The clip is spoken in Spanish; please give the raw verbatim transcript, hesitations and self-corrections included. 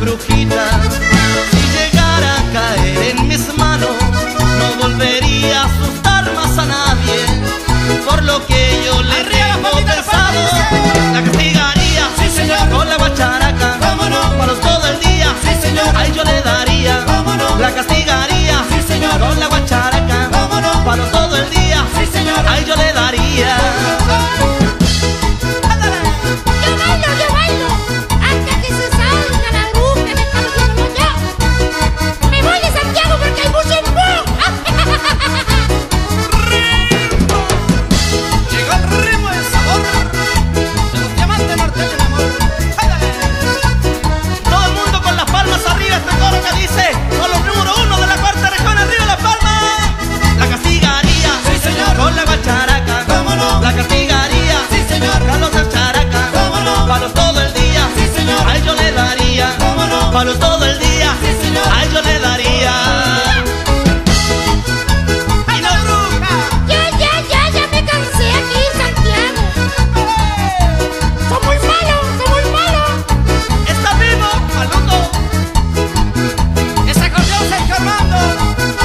brujita. Si llegara a caer en mis manos, no volvería a asustar más a nadie. Por lo que yo le tengo pensado, la castigaría, sí señor, con la guacharaca, vámonos, palos todo el día, sí señor, ahí yo le daría, vámonos, la castigaría, sí señor, con la guacharaca, vámonos, palos todo el día, sí señor, ahí yo le daría. Yo bailo, yo bailo, hasta que se salga la bruja, me está diciendo yo. Me voy de Santiago porque hay mucho humor. llegó el ritmo del sabor de los diamantes norteños del amor. Todo el mundo con las palmas arriba, este coro que dice, con los número uno de la cuarta región, arriba las palmas. La castigaría, Sí señor, con la guacharaca, vámonos, la castigaría, sí señor, Carlos el characa, vámonos, palos todo el día, sí señor, ahí yo le daría, vámonos, palos todo el día, sí señor, ahí yo le daría. ¡ay la bruja! Ya, ya, ya, ya me cansé aquí en Santiago. Son muy malos, son muy malos. ¿Está vivo, maluco? ¡Ese acordeón, Sergio Armando!